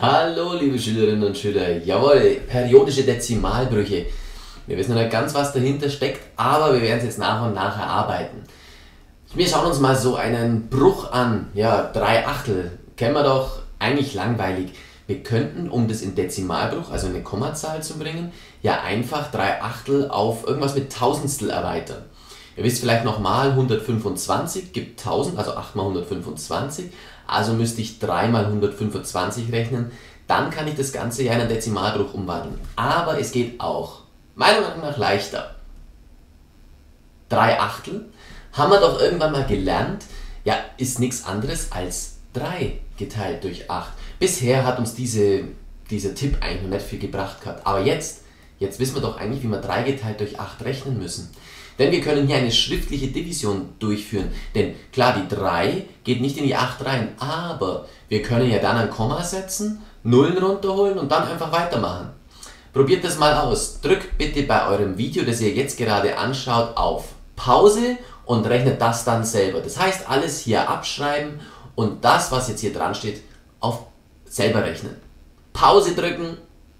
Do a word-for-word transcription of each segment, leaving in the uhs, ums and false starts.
Hallo liebe Schülerinnen und Schüler, jawohl, periodische Dezimalbrüche. Wir wissen noch nicht ganz, was dahinter steckt, aber wir werden es jetzt nach und nach erarbeiten. Wir schauen uns mal so einen Bruch an, ja, drei Achtel, kennen wir doch, eigentlich langweilig. Wir könnten, um das in Dezimalbruch, also eine Kommazahl zu bringen, ja einfach drei Achtel auf irgendwas mit Tausendstel erweitern. Ihr wisst vielleicht nochmal, hundertfünfundzwanzig gibt tausend, also acht mal hundertfünfundzwanzig. Also müsste ich drei mal hundertfünfundzwanzig rechnen. Dann kann ich das Ganze ja in einen Dezimalbruch umwandeln. Aber es geht auch, meiner Meinung nach, leichter. drei Achtel, haben wir doch irgendwann mal gelernt, ja, ist nichts anderes als drei geteilt durch acht. Bisher hat uns diese, dieser Tipp eigentlich noch nicht viel gebracht gehabt. Aber jetzt, jetzt wissen wir doch eigentlich, wie wir drei geteilt durch acht rechnen müssen. Denn wir können hier eine schriftliche Division durchführen. Denn klar, die drei geht nicht in die acht rein, aber wir können ja dann ein Komma setzen, Nullen runterholen und dann einfach weitermachen. Probiert das mal aus. Drückt bitte bei eurem Video, das ihr jetzt gerade anschaut, auf Pause und rechnet das dann selber. Das heißt, alles hier abschreiben und das, was jetzt hier dran steht, auf selber rechnen. Pause drücken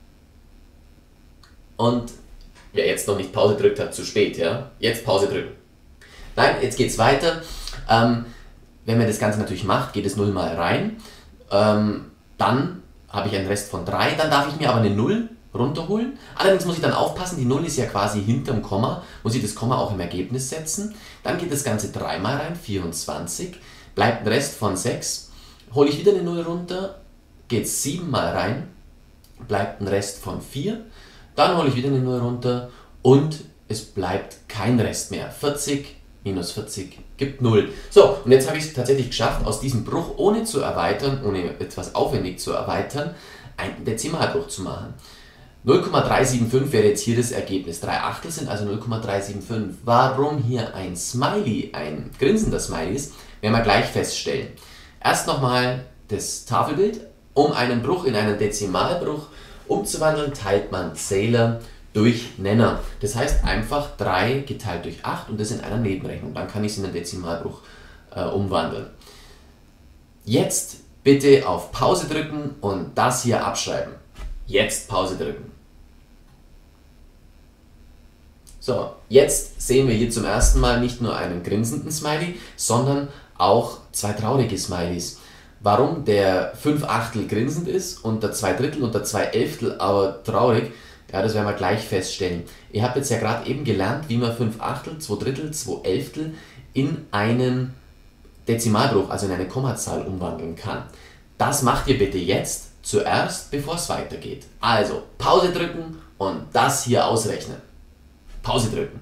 und wer jetzt noch nicht Pause drückt, hat zu spät, ja? Jetzt Pause drücken. Nein, jetzt geht's weiter. Ähm, wenn man das Ganze natürlich macht, geht es null mal rein. Ähm, dann habe ich einen Rest von drei. Dann darf ich mir aber eine null runterholen. Allerdings muss ich dann aufpassen, die null ist ja quasi hinterm Komma. Muss ich das Komma auch im Ergebnis setzen. Dann geht das Ganze drei mal rein, vierundzwanzig. Bleibt ein Rest von sechs. Hole ich wieder eine null runter, geht sieben mal rein. Bleibt ein Rest von vier. Dann hole ich wieder eine null runter und es bleibt kein Rest mehr. vierzig minus vierzig gibt null. So, und jetzt habe ich es tatsächlich geschafft, aus diesem Bruch, ohne zu erweitern, ohne etwas aufwendig zu erweitern, einen Dezimalbruch zu machen. null Komma drei sieben fünf wäre jetzt hier das Ergebnis. drei Achtel sind also null Komma drei sieben fünf. Warum hier ein Smiley, ein grinsender Smiley ist, werden wir gleich feststellen. Erst nochmal das Tafelbild. Um einen Bruch in einen Dezimalbruch umzuwandeln, teilt man Zähler durch Nenner. Das heißt einfach drei geteilt durch acht und das in einer Nebenrechnung. Dann kann ich es in einen Dezimalbruch äh, umwandeln. Jetzt bitte auf Pause drücken und das hier abschreiben. Jetzt Pause drücken. So, jetzt sehen wir hier zum ersten Mal nicht nur einen grinsenden Smiley, sondern auch zwei traurige Smileys. Warum der fünf Achtel grinsend ist und der zwei Drittel und der zwei Elftel aber traurig, ja, das werden wir gleich feststellen. Ihr habt jetzt ja gerade eben gelernt, wie man fünf Achtel, zwei Drittel, zwei Elftel in einen Dezimalbruch, also in eine Kommazahl umwandeln kann. Das macht ihr bitte jetzt zuerst, bevor es weitergeht. Also Pause drücken und das hier ausrechnen. Pause drücken.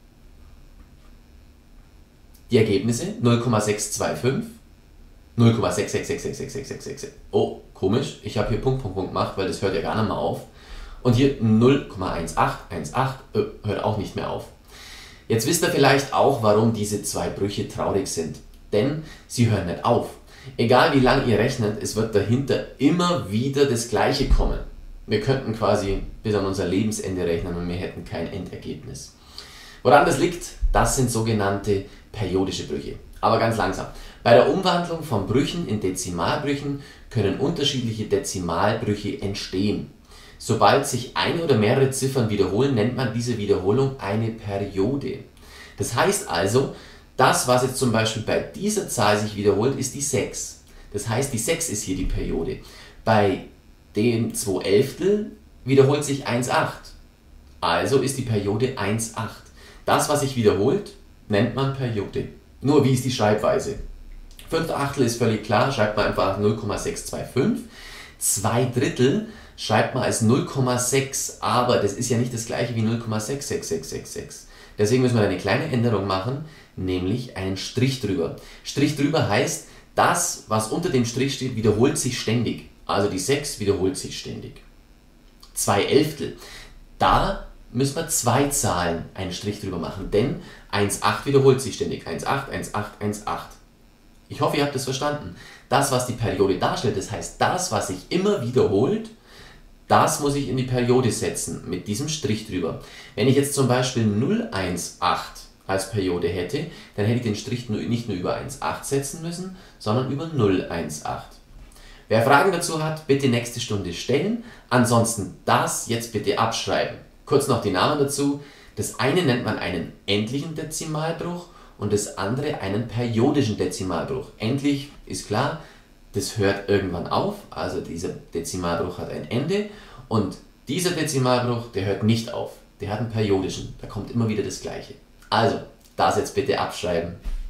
Die Ergebnisse null Komma sechs zwei fünf. null Komma sechs sechs sechs sechs sechs sechs sechs sechs. Oh, komisch, ich habe hier Punkt, Punkt, Punkt gemacht, weil das hört ja gar nicht mehr auf. Und hier null Komma eins acht eins acht äh, hört auch nicht mehr auf. Jetzt wisst ihr vielleicht auch, warum diese zwei Brüche traurig sind. Denn sie hören nicht auf. Egal wie lange ihr rechnet, es wird dahinter immer wieder das Gleiche kommen. Wir könnten quasi bis an unser Lebensende rechnen und wir hätten kein Endergebnis. Woran das liegt, das sind sogenannte periodische Brüche. Aber ganz langsam. Bei der Umwandlung von Brüchen in Dezimalbrüchen können unterschiedliche Dezimalbrüche entstehen. Sobald sich eine oder mehrere Ziffern wiederholen, nennt man diese Wiederholung eine Periode. Das heißt also, das, was jetzt zum Beispiel bei dieser Zahl sich wiederholt, ist die sechs. Das heißt, die sechs ist hier die Periode. Bei den zwei Elftel wiederholt sich eins Komma acht. Also ist die Periode eins Komma acht. Das, was sich wiederholt, nennt man Periode. Nur wie ist die Schreibweise? fünf Achtel ist völlig klar, schreibt man einfach null Komma sechs zwei fünf. zwei Drittel schreibt man als null Komma sechs, aber das ist ja nicht das gleiche wie null Komma sechs sechs sechs sechs sechs. Deswegen müssen wir eine kleine Änderung machen, nämlich einen Strich drüber. Strich drüber heißt, das, was unter dem Strich steht, wiederholt sich ständig. Also die sechs wiederholt sich ständig. zwei Elftel. Da müssen wir zwei Zahlen einen Strich drüber machen, denn eins Komma acht wiederholt sich ständig. eins Komma acht, eins Komma acht, eins Komma acht. Ich hoffe, ihr habt das verstanden. Das, was die Periode darstellt, das heißt, das, was sich immer wiederholt, das muss ich in die Periode setzen, mit diesem Strich drüber. Wenn ich jetzt zum Beispiel null Komma eins acht als Periode hätte, dann hätte ich den Strich nicht nur über eins Komma acht setzen müssen, sondern über null Komma eins acht. Wer Fragen dazu hat, bitte nächste Stunde stellen. Ansonsten das jetzt bitte abschreiben. Kurz noch die Namen dazu. Das eine nennt man einen endlichen Dezimalbruch und das andere einen periodischen Dezimalbruch. Endlich ist klar, das hört irgendwann auf, also dieser Dezimalbruch hat ein Ende und dieser Dezimalbruch, der hört nicht auf. Der hat einen periodischen, da kommt immer wieder das Gleiche. Also, das jetzt bitte abschreiben.